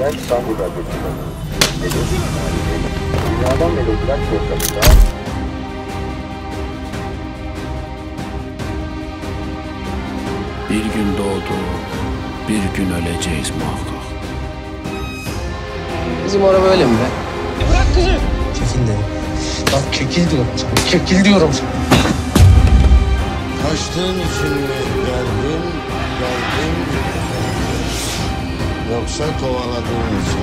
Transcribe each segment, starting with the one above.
Kent İstanbul'da geçiyor. Dünyadan beri uzak ortamında bir gün doğdu, bir gün öleceğiz muhakkak. Bizim araba böyle mi be? Bırak kızı! Çekil de. Bak çekil diyorum sana. Çekil diyorum sana. Kaçtığın için mi geldin? Yoksa kovaladığın için.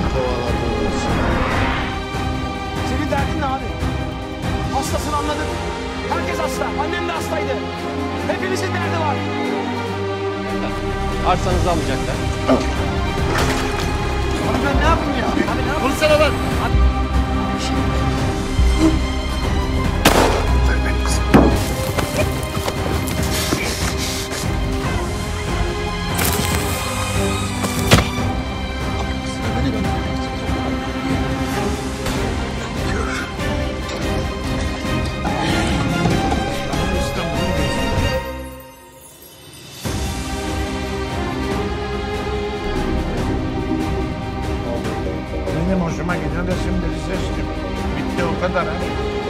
Senin derdin ne abi? Hastasın anladık. Herkes hasta. Annem de hastaydı. Hepimizin derdi var. Arsanızı alacaklar. Abi ben ne yapayım ya? Abi ne yapayım? Konuşsana lan. Benim hoşuma giden resimleri seçtim. Bitti o kadar ha.